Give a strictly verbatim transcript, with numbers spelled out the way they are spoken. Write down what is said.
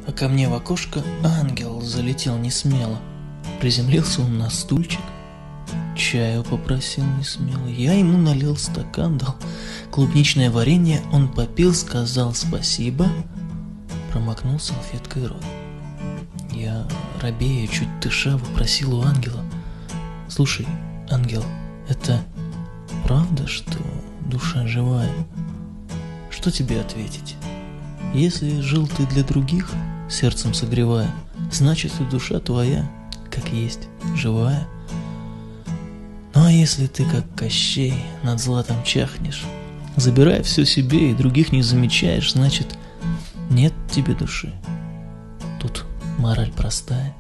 а ко мне в окошко ангел залетел несмело. Приземлился он на стульчик, чаю попросил несмело. Я ему налил стакан, дал клубничное варенье, он попил, сказал спасибо, промокнул салфеткой рот. Я, робея, чуть дыша, вопросил у ангела: «Слушай, ангел, это правда, что душа живая?» Что тебе ответить? Если жил ты для других, сердцем согревая, значит и душа твоя, как есть, живая. Ну а если ты, как Кощей, над златом чахнешь, забирая все себе и других не замечаешь, значит, нет тебе души. Тут мораль простая.